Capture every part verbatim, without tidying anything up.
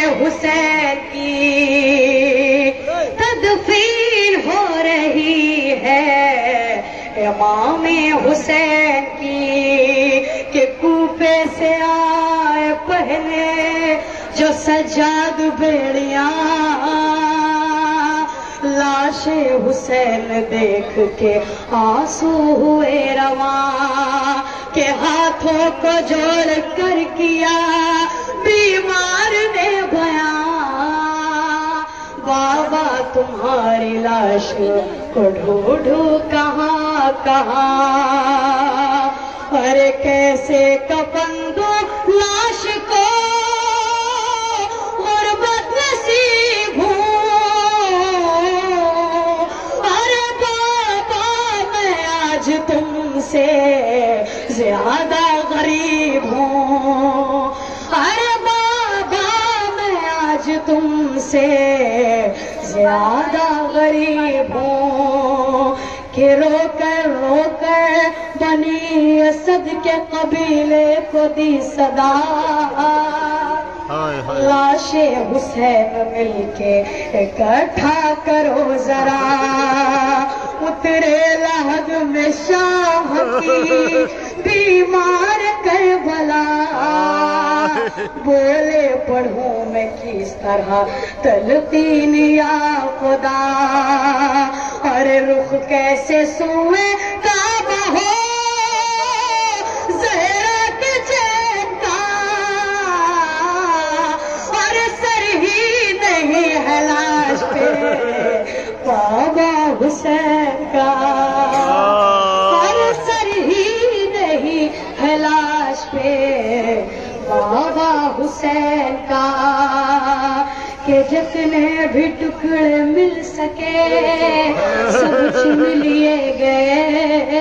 حسین کی تدفین ہو رہی ہے امام حسین کی کہ کوفے سے آئے پہلے جو سجاد بیڑیاں لاش حسین دیکھ کے آنسو ہوئے رواں کہ ہاتھوں کو جوڑ کر کیا بیمار نے بیان بابا تمہاری لاش کو ڈھونڈوں کہاں کہاں ارے کیسے کفن دو لاش کو غربت نصیب ہوں ارے بابا میں آج تم سے زیادہ غریب ہوں ارے بابا میں آج تم سے زیادہ غریب ہوں کہ رو کر رو کر بنی اسد کے قبیلے کو دی صدا لاش حسین مل کے اکٹھا کرو ذرا اترے لحد میں شاہ کی بیمار کربلا بولے پڑھوں میں کس طرح تلقین یا خدا ارے رخ کیسے سوئے کعبہ ہو زہرا کے چین کا اور سر ہی نہیں ہے لاش پہ بابا حسین کا اور سر ہی نہیں ہے لاش پہ بابا حسین کا کہ جتنے بھی ٹکڑے مل سکے سب چن لیے گئے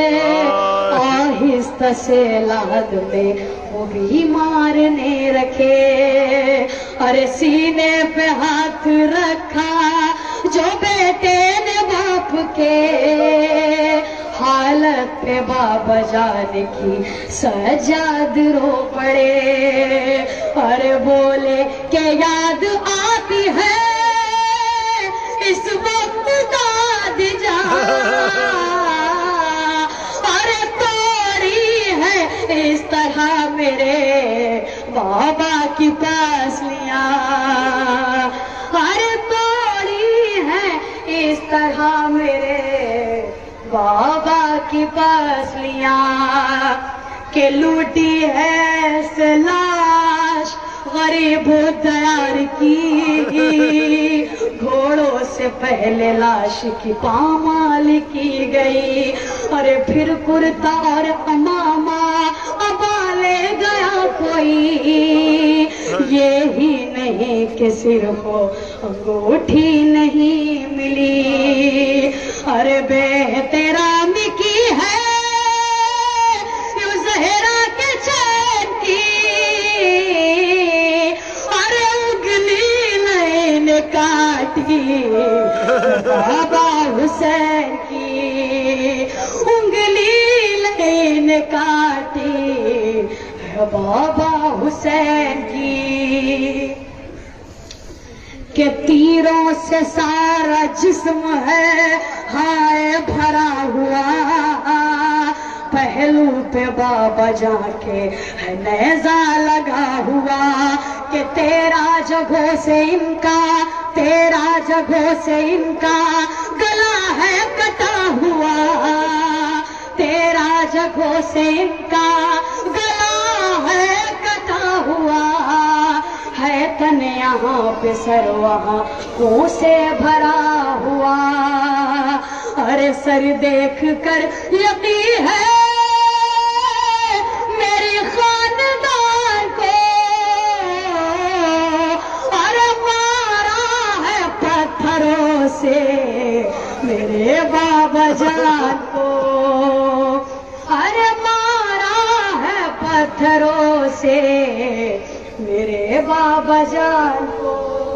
آہستہ سے لحد میں وہ بیمار نے رکھے ارے سینے پہ ہاتھ رکھا جو بیٹے نے باپ کے حالت پہ بابا جان کی سجاد رو پڑے اور بولے کہ یاد آتی ہے اس وقت داد جان اور توڑی ہے اس طرح میرے بابا کی پاسلیاں اور توڑی ہے اس طرح میرے بابا کی پاسلیاں کہ لوٹی ہے سے لاش غریب دیار کی گھوڑوں سے پہلے لاش کی پامال کی گئی اور پھر کرتا اور امامہ ابا لے گیا کوئی یہی نہیں کہ صرف انگوٹھی نہیں ملی ارے بے احترام کی ہے یوں زہرا کے چین کی ارے انگلی نہیں نے کاٹی بابا حسین کی انگلی نہیں نے کاٹی بابا حسین کی کہ تیروں سے سارا جسم ہے ہائے بھرا ہوا پہلو پہ بابا جا کے ہے نیزہ لگا ہوا کہ تیرا جگہوں سے ان کا تیرا جگہوں سے ان کا گلا ہے کٹا ہوا تیرا جگہوں سے ان کا گلا ہے کٹا ہوا ہے تن یہاں پہ سر وہاں خون سے بھرا ہوا ارے سر دیکھ کر یقین ہے میری خاندان کو ارے مارا ہے پتھروں سے میرے بابا جان کو ارے مارا ہے پتھروں سے میرے بابا جان کو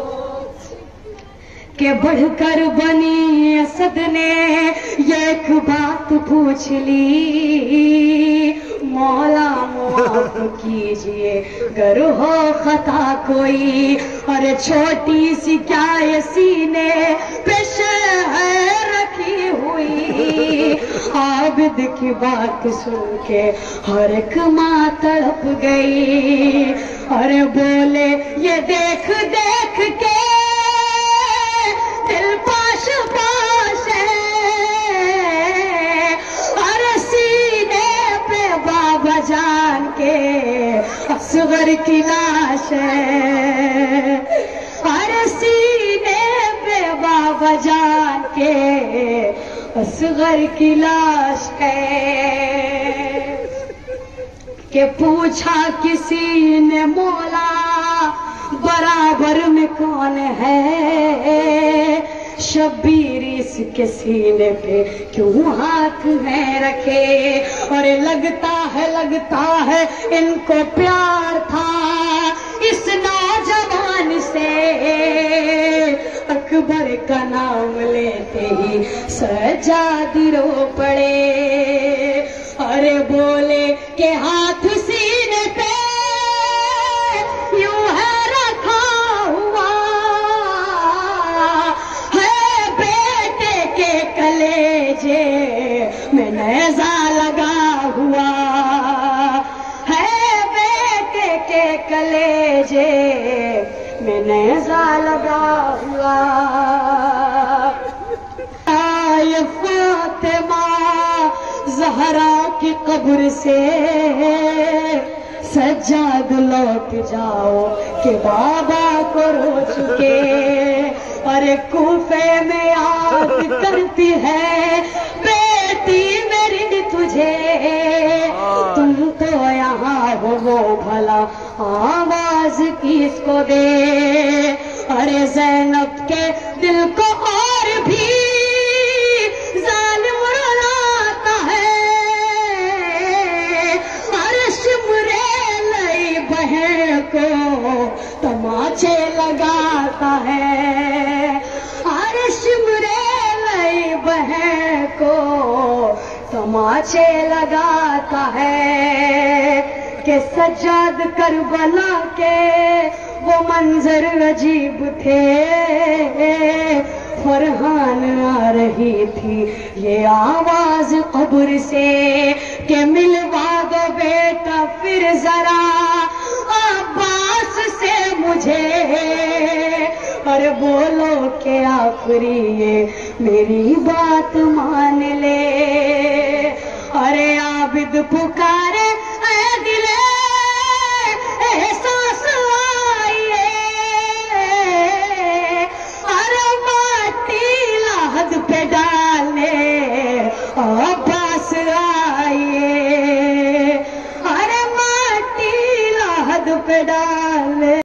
کہ بڑھ کر بنی اسد نے ایک بات پوچھ لی मौला माफ कीजिए गर हो खता कोई, और छोटी सी क्या ये सीने पे शहर रखी हुई। आबिद की बात सुन के हर एक माँ तड़प गई, अरे बोले ये देख देख के दिल पाश पाश है, अरे सीने पे बाबा जान के असगर की लाश है, अरे सीने पे बाबा जान के असगर की लाश है। कि पूछा किसी ने मौला बराबर में कौन है, शब्बीर इसके सीने पे क्यों हाथ है रखे, और लगता है लगता है इनको प्यार था इस नौजवान से, अकबर का नाम लेते ही सज्जाद रो पड़े, अरे बोले के हाथ सीने पे यूं है रखा हुआ है, बेटे के कलेजे में नेज़ा लगा हुआ है, बेटे के कलेजे में नेज़ा लगा हुआ। आए फातिमा ज़हरा की कब्र से सज्जाद लौट जाओ कि बाबा को रो चुके, अरे कूफे में याद करती है बेटी मेरी तुझे, तुम तो यहाँ हो वो भला आवाज किसको दे, अरे ज़ैनब के दिल को और भी जालिम रुलाता है, अरे शिमरे लई बहन को तमाचे लगाता है, अरे शिमरे लई बहन को तमाचे लगाता है। कि सज्जाद करबला के वो मंजर अजीब थे, फरहान आ रही थी ये आवाज कब्र से कि मिलवा दो बेटा फिर जरा अब्बास से मुझे, और बोलो के आखिरी ये मेरी बात मान ले, अरे आबिद पुकार